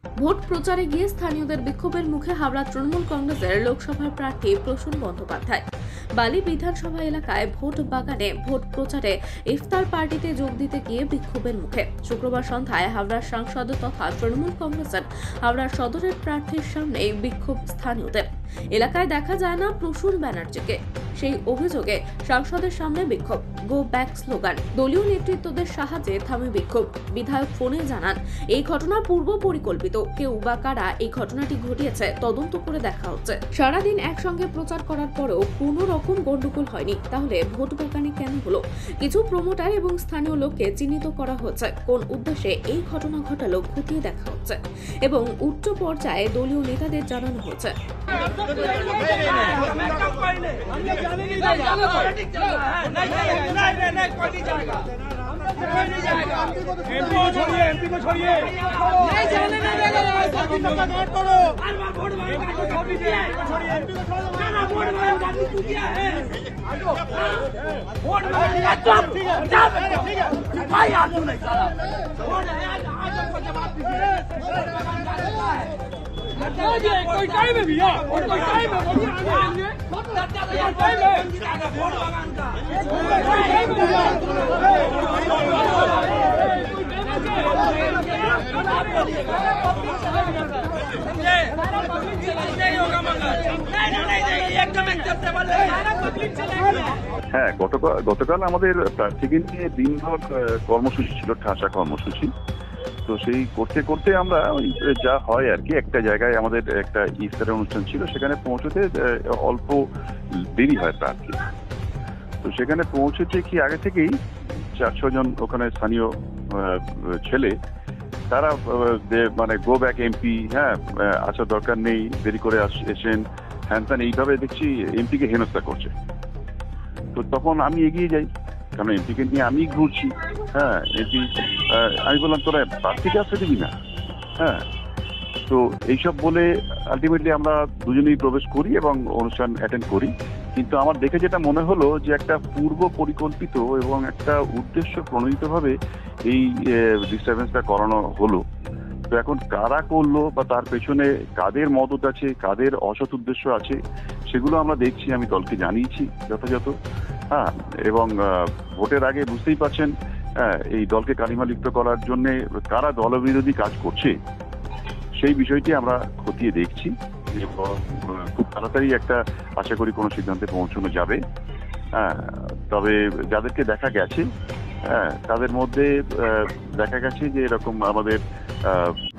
Vote প্রচারে গিয়ে স্থানীয়দের বিক্ষোভের মুখে হাওড়া তৃণমূল কংগ্রেসের লোকসভার প্রার্থী প্রসূন বন্দ্যোপাধ্যায়। বালি বিধানসভা এলাকায় ভোট বাগানে ভোট প্রচারে ইফতার পার্টিতে যোগ দিতে গিয়ে বিক্ষোভের মুখে শুক্রবার সন্ধ্যায় হাওড়ার সাংসদ তথা তৃণমূল কংগ্রেসের হাওড়া সদরের প্রার্থীর সামনে বিক্ষোভ স্থানীয়দের। এলাকায় দেখা যায় না প্রসূন ব্যানার্জিকে, সেই অভিযোগে সাংসদের সামনে বিক্ষোভ। গো ব্যাক স্লোগান, দলীয় নেতৃত্বদের সাহায্যে থামে বিক্ষোভ। বিধায়ক ফোনে জানান, এই ঘটনা পূর্ব পরিকল্পিত, কেউ বা কারা এই ঘটনাটি ঘটিয়েছে তদন্ত করে দেখা হচ্ছে। সারাদিন একসঙ্গে প্রচার করার পরেও কোনো রকম গন্ডগোল হয়নি, তাহলে ভোট বাগানে কেন হলো? কিছু প্রমোটার এবং স্থানীয় লোককে চিহ্নিত করা হচ্ছে, কোন উদ্দেশ্যে এই ঘটনা ঘটালো খতিয়ে দেখা হচ্ছে এবং উচ্চ পর্যায়ে দলীয় নেতাদের জানানো হচ্ছে। कोई टाइम है भैया, और कोई टाइम है बोलिए आगे टाइम है वोट बागान का হ্যাঁ, গতকাল আমাদের প্রার্থীকে নিয়ে দিনভর কর্মসূচি ছিল, ঠাসা কর্মসূচি। তো সেই করতে করতে আমরা যা হয় আর কি, একটা জায়গায় আমাদের একটা ইফতারের অনুষ্ঠান ছিল, সেখানে পৌঁছতে অল্প দেরি হয় প্রার্থী। তো সেখানে পৌঁছেছে কি আগে থেকেই 4-6 জন ওখানে স্থানীয় ছেলে, তারা মানে গো ব্যাক এমপি, হ্যাঁ আসার দরকার নেই, দেরি করে এসেন, হ্যান ত্যান, এইভাবে দেখছি এমপিকে হেনস্থা করছে। তো তখন আমি এগিয়ে যাই, কারণ এমপিকে নিয়ে আমি ঘুরছি। হ্যাঁ, এমপি আমি বললাম তোরা প্রার্থীকে আসতে দিবি না। হ্যাঁ, তো এইসব বলে আলটিমেটলি আমরা দুজনেই প্রবেশ করি এবং অনুষ্ঠান অ্যাটেন্ড করি। কিন্তু আমার দেখে যেটা মনে হলো যে একটা পূর্ব পরিকল্পিত এবং একটা উদ্দেশ্য প্রণোদিতভাবে এই ডিস্টারবেন্সটা করানো হলো। তো এখন কারা করলো বা তার পেছনে কাদের মদত আছে, কাদের অসৎ উদ্দেশ্য আছে, সেগুলো আমরা দেখছি। আমি দলকে জানিয়েছি যথাযথ। হ্যাঁ, এবং ভোটের আগে বুঝতেই পারছেন এই দলকে কালিমালিপ্ত করার জন্য কারা দলবিরোধী কাজ করছে, সেই বিষয়টি আমরা খতিয়ে দেখছি এবং খুব তাড়াতাড়ি একটা আশা করি কোনো সিদ্ধান্তে পৌঁছানো যাবে। হ্যাঁ, তবে যাদেরকে দেখা গেছে, হ্যাঁ তাদের মধ্যে দেখা গেছে যে এরকম আমাদের